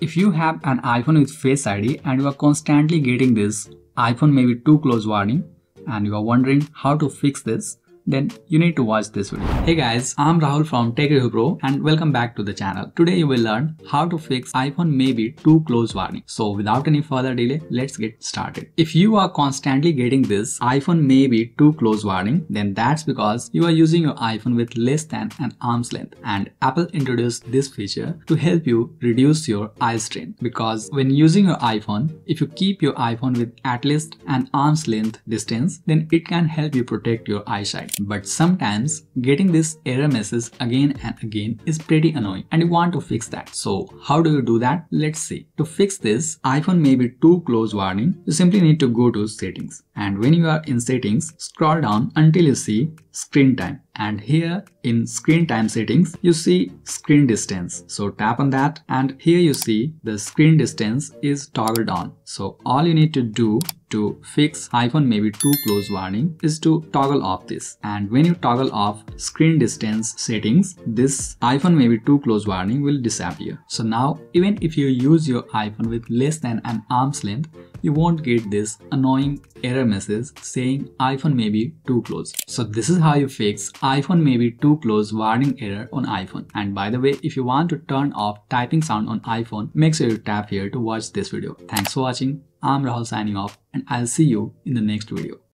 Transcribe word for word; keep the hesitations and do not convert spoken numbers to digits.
If you have an iPhone with Face I D and you are constantly getting this iPhone may be too close warning and you are wondering how to fix this, then you need to watch this video. Hey guys, I'm Rahul from Tech Review Pro and welcome back to the channel. Today you will learn how to fix iPhone may be too close warning. So without any further delay, let's get started. If you are constantly getting this iPhone may be too close warning, then that's because you are using your iPhone with less than an arm's length, and Apple introduced this feature to help you reduce your eye strain. Because when using your iPhone, if you keep your iPhone with at least an arm's length distance, then it can help you protect your eyesight. But sometimes getting this error message again and again is pretty annoying and you want to fix that. So how do you do that? Let's see. To fix this iPhone may be too close warning, you simply need to go to settings, and when you are in settings, scroll down until you see screen time, and here in screen time settings you see screen distance. So tap on that and here you see the screen distance is toggled on. So all you need to do to fix iPhone may be too close warning is to toggle off this, and when you toggle off screen distance settings, this iPhone may be too close warning will disappear. So now even if you use your iPhone with less than an arm's length, you won't get this annoying error message saying iPhone may be too close. So this is how you fix iPhone may be too close warning error on iPhone. And by the way, if you want to turn off typing sound on iPhone, make sure you tap here to watch this video. Thanks for watching. I'm Rahul signing off and I'll see you in the next video.